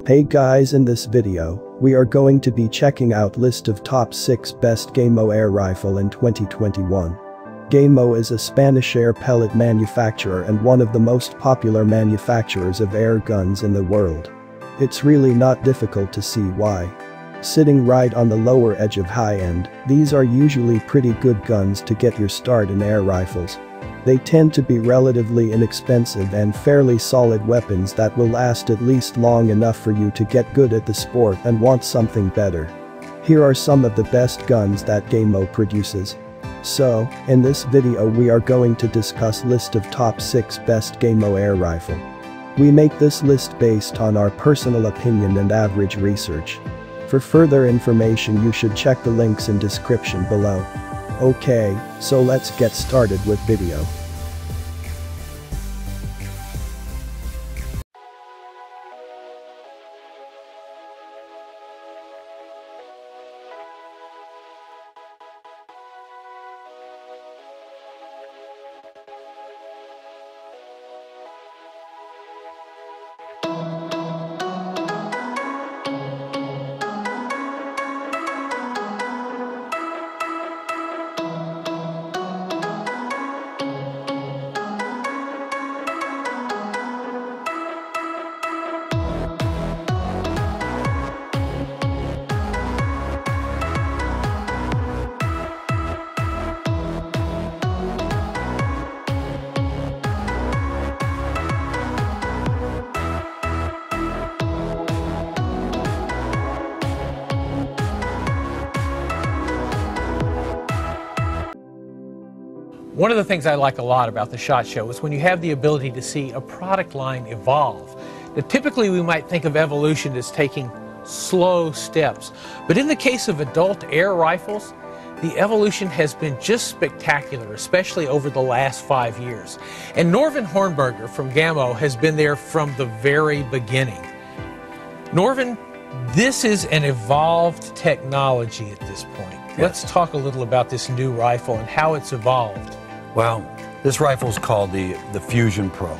Hey guys, in this video, we are going to be checking out list of top 6 best Gammo air rifle in 2021. Gammo is a Spanish air pellet manufacturer and one of the most popular manufacturers of air guns in the world. It's really not difficult to see why. Sitting right on the lower edge of high-end, these are usually pretty good guns to get your start in air rifles. They tend to be relatively inexpensive and fairly solid weapons that will last at least long enough for you to get good at the sport and want something better. Here are some of the best guns that Gammo produces. So, in this video we are going to discuss list of top 6 best Gammo air rifle. We make this list based on our personal opinion and average research. For further information you should check the links in description below. Okay, so let's get started with video. One of the things I like a lot about the SHOT Show is when you have the ability to see a product line evolve. Now, typically we might think of evolution as taking slow steps, but in the case of adult air rifles, the evolution has been just spectacular, especially over the last 5 years. And Norvin Hornberger from Gammo has been there from the very beginning. Norvin, this is an evolved technology at this point. Yes. Let's talk a little about this new rifle and how it's evolved. Well, this rifle is called the Fusion Pro,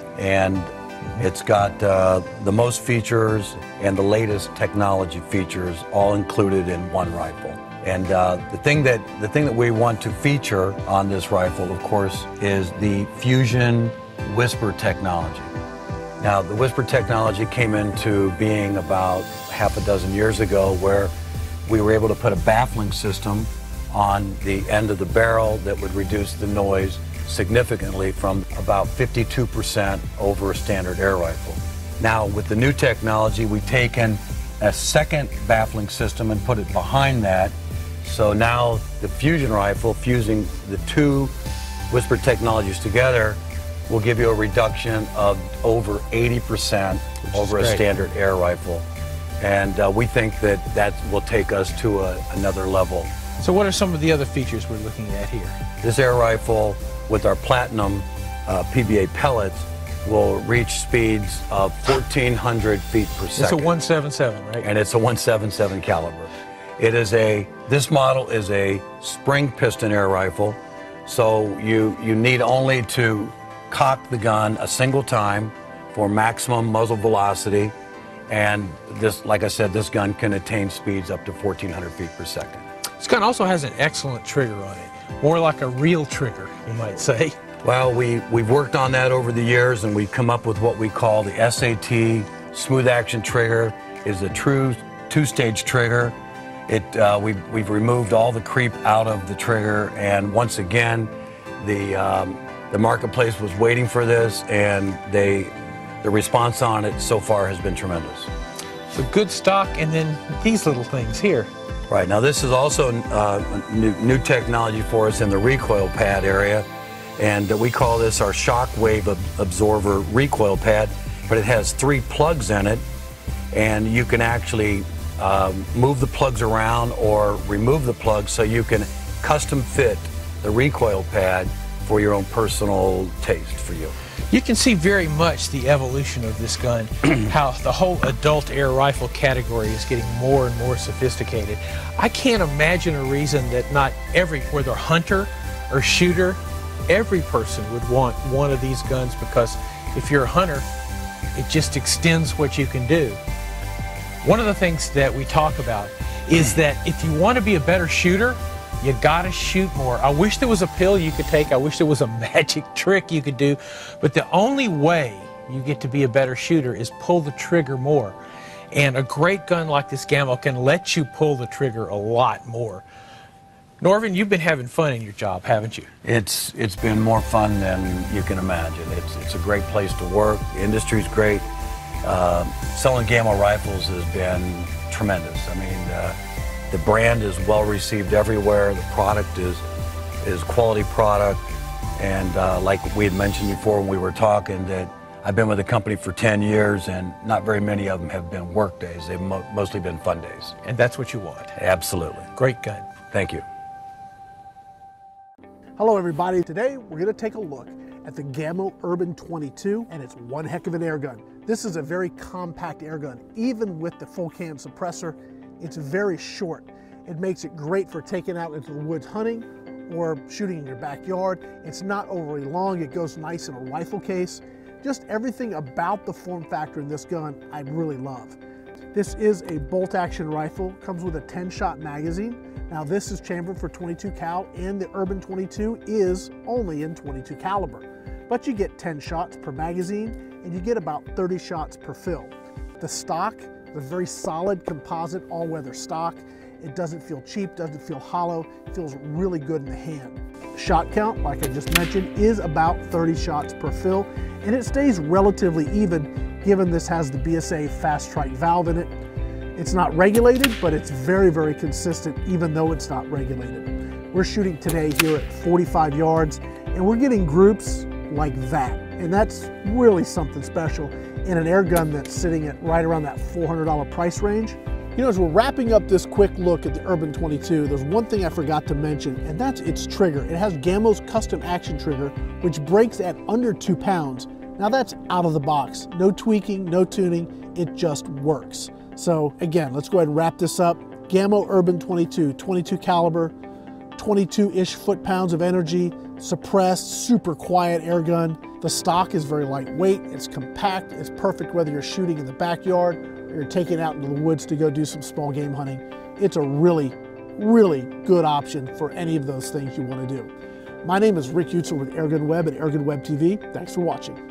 and it's got the most features and the latest technology features all included in one rifle. And the thing that we want to feature on this rifle, of course, is the Fusion Whisper technology. Now, the Whisper technology came into being about half a dozen years ago, where we were able to put a baffling system on the end of the barrel that would reduce the noise significantly from about 52% over a standard air rifle. Now, with the new technology, we've taken a second baffling system and put it behind that. So now the Fusion rifle, fusing the two Whisper technologies together, will give you a reduction of over 80% over a standard air rifle. And we think that will take us to another level. So what are some of the other features we're looking at here? This air rifle with our platinum PBA pellets will reach speeds of 1,400 feet per second. It's a 177, right? And it's a 177 caliber. This model is a spring piston air rifle, so you need only to cock the gun a single time for maximum muzzle velocity. And this, like I said, this gun can attain speeds up to 1,400 feet per second. This gun also has an excellent trigger on it, more like a real trigger, you might say. Well, we've worked on that over the years, and we've come up with what we call the SAT smooth action trigger. It's a true two-stage trigger. We've removed all the creep out of the trigger, and once again, the marketplace was waiting for this, and the response on it so far has been tremendous. So good stock, and then these little things here. Right, now this is also new technology for us in the recoil pad area, and we call this our Shockwave Absorber recoil pad, but it has 3 plugs in it, and you can actually move the plugs around or remove the plugs so you can custom fit the recoil pad for your own personal taste for you. You can see very much the evolution of this gun, how the whole adult air rifle category is getting more and more sophisticated. I can't imagine a reason that not whether hunter or shooter, every person would want one of these guns, because if you're a hunter, it just extends what you can do. One of the things that we talk about is that if you want to be a better shooter, you gotta shoot more. I wish there was a pill you could take. I wish there was a magic trick you could do. But the only way you get to be a better shooter is pull the trigger more. And a great gun like this Gamo can let you pull the trigger a lot more. Norvin, you've been having fun in your job, haven't you? It's been more fun than you can imagine. It's a great place to work. The industry's great. Selling Gamo rifles has been tremendous. I mean, the brand is well received everywhere. The product is quality product. And like we had mentioned before when we were talking, that I've been with the company for 10 years, and not very many of them have been work days. They've mostly been fun days. And that's what you want. Absolutely. Great gun. Thank you. Hello everybody. Today we're going to take a look at the Gamo Urban 22, and it's one heck of an air gun. This is a very compact air gun. Even with the full cam suppressor, it's very short. It makes it great for taking out into the woods hunting or shooting in your backyard. It's not overly long. It goes nice in a rifle case. Just everything about the form factor in this gun I really love. This is a bolt action rifle, comes with a 10-shot magazine. Now this is chambered for 22 cal, and the Urban 22 is only in 22 caliber. But you get 10 shots per magazine, and you get about 30 shots per fill. The stock is a very solid composite all-weather stock. It doesn't feel cheap, doesn't feel hollow, it feels really good in the hand. Shot count, like I just mentioned, is about 30 shots per fill, and it stays relatively even given this has the BSA fast strike valve in it. It's not regulated, but it's very, very consistent even though it's not regulated. We're shooting today here at 45 yards, and we're getting groups like that. And that's really something special in an air gun that's sitting at right around that $400 price range. You know, as we're wrapping up this quick look at the Urban 22, there's one thing I forgot to mention, and that's its trigger. It has Gamo's custom action trigger, which breaks at under 2 pounds. Now that's out of the box. No tweaking, no tuning, it just works. So again, let's go ahead and wrap this up. Gamo Urban 22, 22 caliber, 22-ish foot-pounds of energy, suppressed, super quiet air gun. The stock is very lightweight, it's compact, it's perfect whether you're shooting in the backyard or you're taking it out into the woods to go do some small game hunting. It's a really, really good option for any of those things you want to do. My name is Rick Utzel with Airgun Web and Airgun Web TV. Thanks for watching.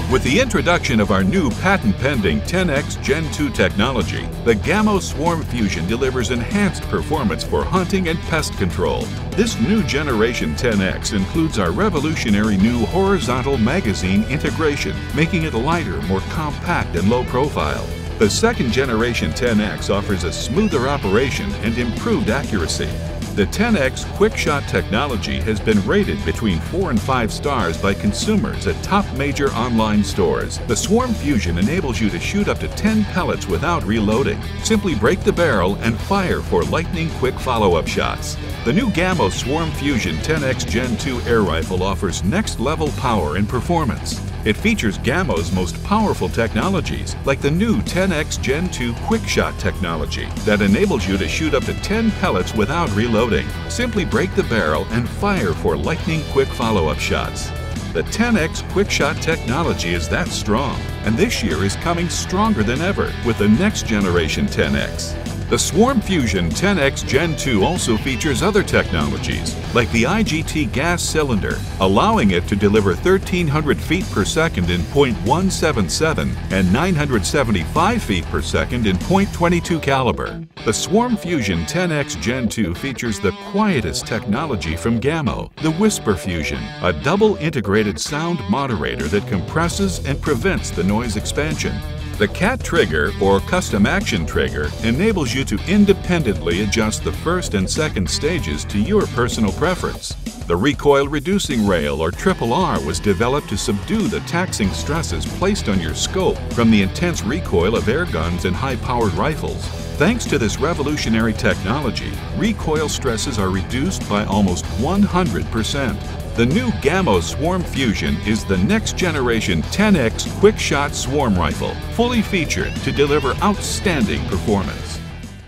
With the introduction of our new patent-pending 10X Gen 2 technology, the Gamo Swarm Fusion delivers enhanced performance for hunting and pest control. This new generation 10X includes our revolutionary new horizontal magazine integration, making it lighter, more compact, and low profile. The second generation 10X offers a smoother operation and improved accuracy. The 10X QuickShot technology has been rated between 4 and 5 stars by consumers at top major online stores. The Swarm Fusion enables you to shoot up to 10 pellets without reloading. Simply break the barrel and fire for lightning-quick follow-up shots. The new Gamo Swarm Fusion 10X Gen 2 air rifle offers next-level power and performance. It features Gamo's most powerful technologies, like the new 10X Gen 2 QuickShot technology that enables you to shoot up to 10 pellets without reloading. Simply break the barrel and fire for lightning-quick follow-up shots. The 10X QuickShot technology is that strong, and this year is coming stronger than ever with the next generation 10X. The Swarm Fusion 10X Gen 2 also features other technologies, like the IGT gas cylinder, allowing it to deliver 1,300 feet per second in .177 and 975 feet per second in .22 caliber. The Swarm Fusion 10X Gen 2 features the quietest technology from Gamo, the Whisper Fusion, a double integrated sound moderator that compresses and prevents the noise expansion. The CAT trigger, or custom action trigger, enables you to independently adjust the first and second stages to your personal preference. The recoil reducing rail, or RRR, was developed to subdue the taxing stresses placed on your scope from the intense recoil of air guns and high-powered rifles. Thanks to this revolutionary technology, recoil stresses are reduced by almost 100%. The new Gamo Swarm Fusion is the next generation 10X QuickShot Swarm Rifle, fully featured to deliver outstanding performance.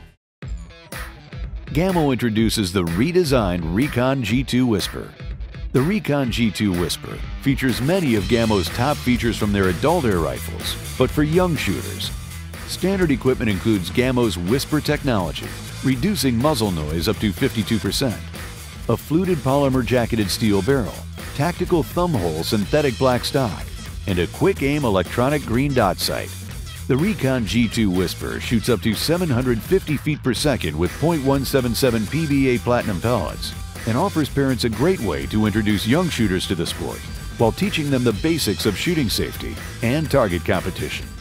Gamo introduces the redesigned Recon G2 Whisper. The Recon G2 Whisper features many of Gamo's top features from their adult air rifles, but for young shooters. Standard equipment includes Gamo's Whisper technology, reducing muzzle noise up to 52%. A fluted polymer jacketed steel barrel, tactical thumbhole synthetic black stock, and a quick aim electronic green dot sight. The Recon G2 Whisper shoots up to 750 feet per second with .177 PVA platinum pellets and offers parents a great way to introduce young shooters to the sport while teaching them the basics of shooting safety and target competition.